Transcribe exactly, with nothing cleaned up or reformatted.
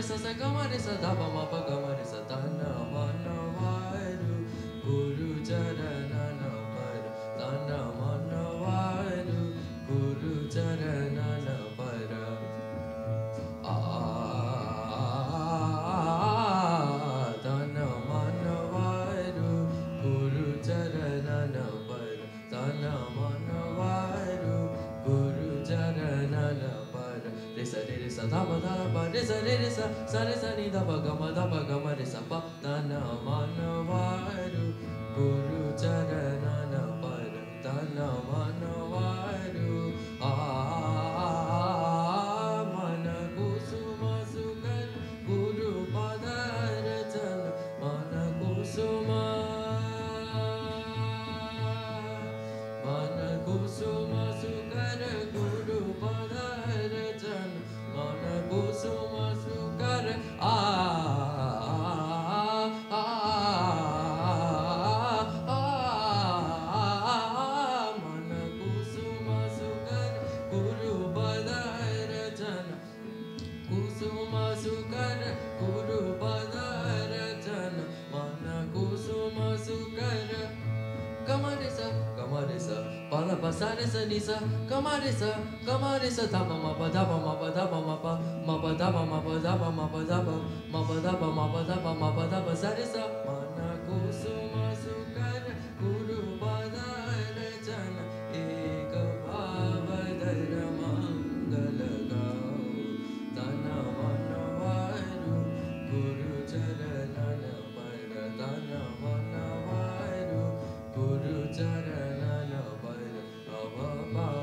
sa sa gama re sa da pa ma pa gama re sa tana mana varu Guru charana na par tana mana varu Guru charana na par a tana mana varu Guru charana na par tana mana varu Guru charana na par re sa re re sa da pa da pa re sa re re sa sa re sa ni da pa ga ma da pa ga ma re sa pa tana mana varu Guru charana na par tana mana varu a mana kusuma sukar Guru padarachan mana kusuma mana kusuma sukar Guru padarachan mana kusuma sukar a mana kusuma sukar Guru padarachan kusuma sukar Guru padarachan mana kusuma sukar Kamarisa, kamarisa, pala pasarisa nisa, kamarisa, kamarisa, tapa mapa tapa mapa tapa mapa, mapa tapa mapa tapa mapa tapa, mapa tapa mapa tapa mapa tapa sarisa, mana kusuma sukar, Guru padarachan, eka bhavadara mangala gau, tana mana varu, Guru charana na par, tana mana varu Guru charana na par, ava